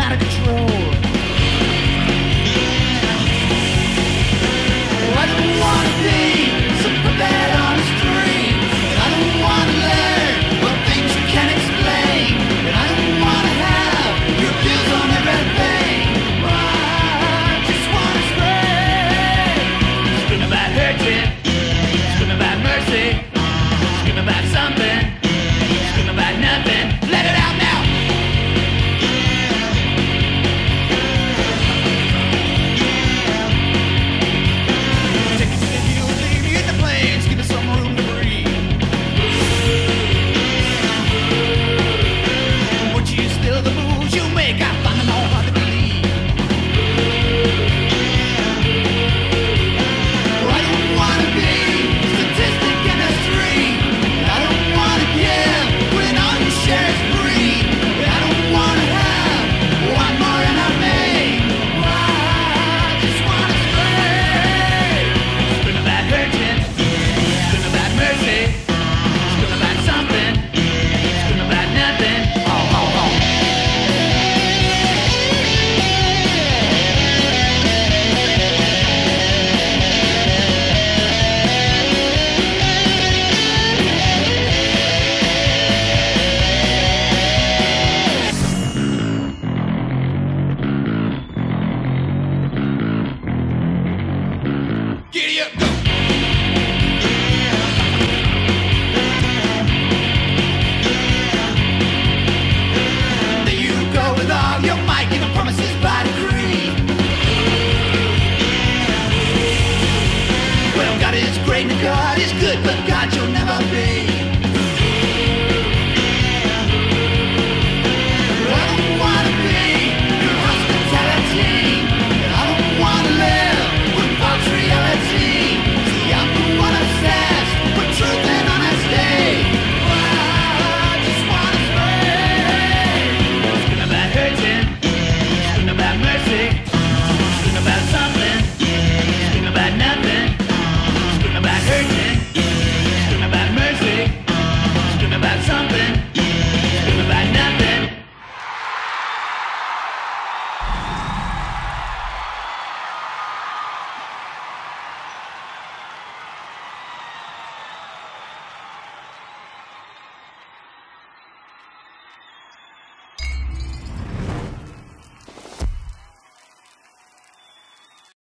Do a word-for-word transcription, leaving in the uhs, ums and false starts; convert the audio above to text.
out of control. I don't wanna be some puppet on a string. I don't wanna learn what things you can't explain. And I don't wanna have your views on everything. I just wanna scream. Scream about hurting, scream about mercy, scream about something, scream about nothing. Let it out now. Take it to the hills, leave me in the plains, give us some room to breathe. Would you still the moves you make? I find them all hard to believe. I don't wanna be statistic in the street. I don't wanna give when all you share is greed. I don't wanna have one more than I made. I just wanna scream. Scream about hurting, scream about mercy, scream about something, scream about nothing. Oh, oh, oh. Giddy up, go! There you go with all your might, giving promises by decree. Well, God is great and God is good, but God you'll never be.